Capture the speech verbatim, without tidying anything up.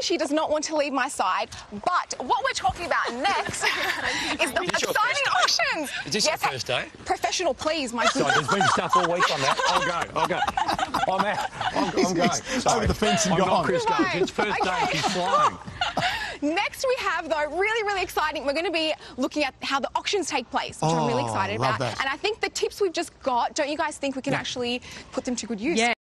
She does not want to leave my side. But what we're talking about next is the exciting auctions. Is this yes, your first day? Professional, please, my Sorry, there's been stuff all week on that. I'll go, I'll go. I'm out. I'm, I'm going. Sorry. Over the fence and I'm gone. not Chris Gayle. Right. It's first Okay. day. She's flying. Next we have, though, really, really exciting. We're going to be looking at how the auctions take place, which Oh, I'm really excited love about. that. And I think the tips we've just got, don't you guys think we can Yeah. actually put them to good use? Yeah.